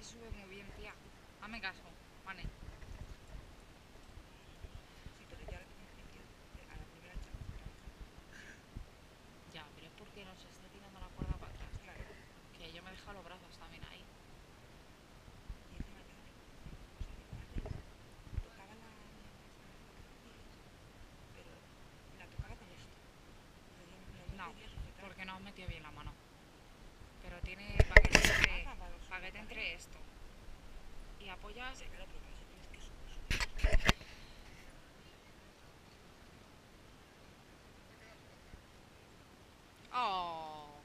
sube muy bien, tía. Hazme caso, vale. Sí, pero ya al principio, a la primera chapa. Ya, pero es porque nos está tirando la cuerda para atrás. Claro. Que yo me he dejado los brazos también ahí. Y encima ya la repetición. O sea, yo para arriba tocaba la mierda esta de lo que decías, pero la tocaba con esto. O sea, yo no No, podía sujetar. porque no has metido bien la mano. Pero tiene para que te entre, Nada, para pa' que subir te para entre arriba. esto. Y apoyas. Hombre, claro, pero para eso tienes que subir. Oh.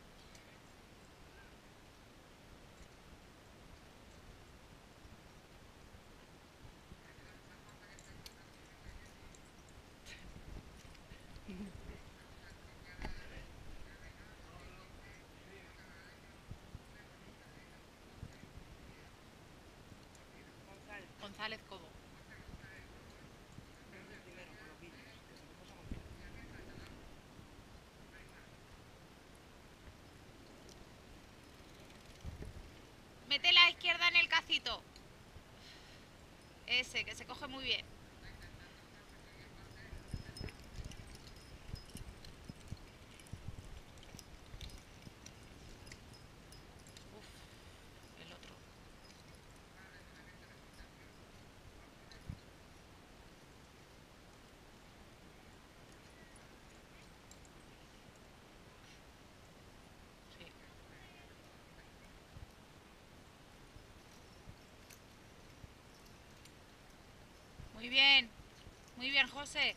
González, González Cobo. es el primero con los vídeos. Después a González. Mete la izquierda en el cacito. Ese, que se coge muy bien. Uf, el otro. Sí. Muy bien, José.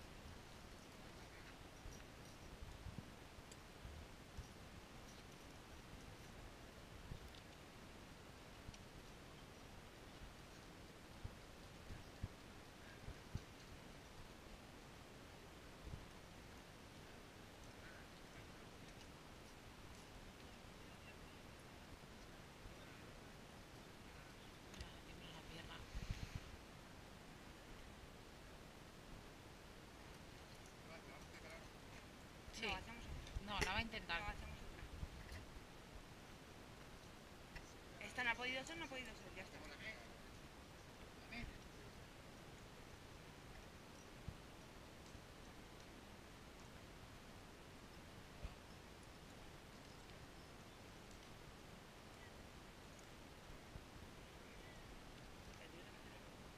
Dime la pierna. No, Sí. hacemos otra. No, la va a intentar. No, hacemos otra. Esta no ha podido ser, no ha podido ser, ya está. Espérate, yo tengo que hacer el otro.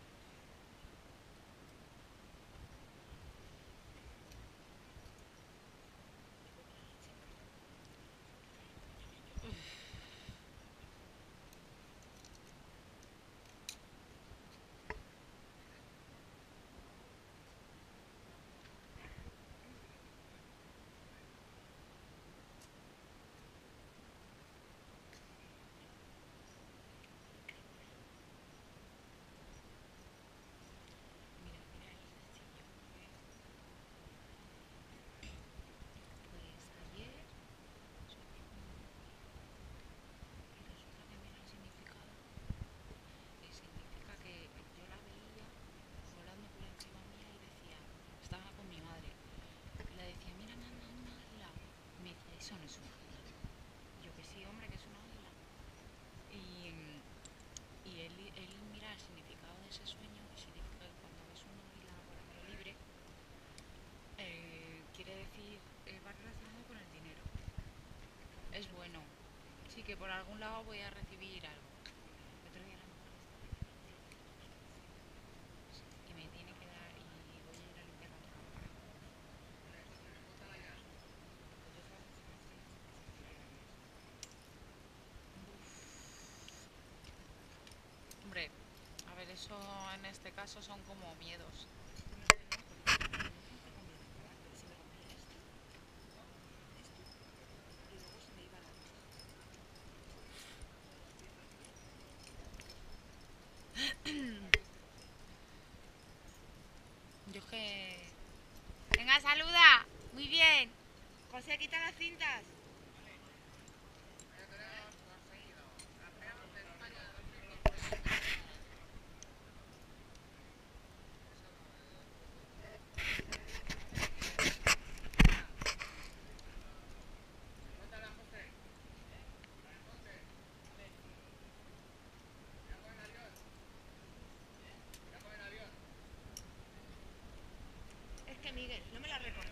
Mira, mira el sillón. Pues ayer y resulta que mira el significado. Y significa que yo la veía volando por encima mía y decía, estaba con mi madre. Y le decía, mira, nana, un águila. Y me decía, eso no es un águila. Y yo que sí, hombre, que es un águila. Y, él mira el significado de ese sueño y significa que cuando ves un águila volando libre, quiere decir, va relacionado con el dinero. Es bueno. Sí, que por algún lado voy a recibir algo. El otro día la mujer esta me decía, tía, que esto es una fiesta. Y me tiene que dar y voy a ir a limpiar la otra cámara. Pues yo estaba pensando si que se activaran más. Hombre, a ver, eso en este caso son como miedos. No, porque claro, yo tengo que cambiar el carácter. Si me rompía esto, y luego se me iba la otra. Yo que... Venga, saluda. Muy bien. José, quita las cintas. Miguel, no me la reconozco.